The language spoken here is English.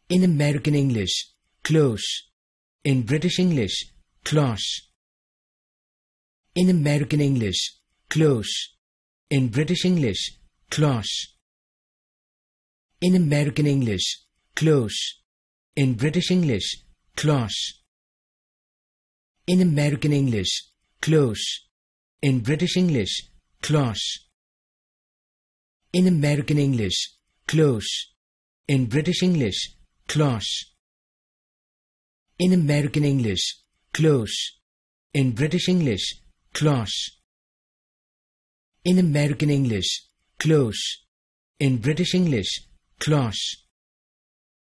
In American English, close. In British English, cloche. In American English, close. In British English, cloche. In American English, close. In British English, cloche. In American English, close. In British English, cloche. In American English, close. In British English, cloche. In American English, close. In British English, cloche. In American English, close. In British English, cloche.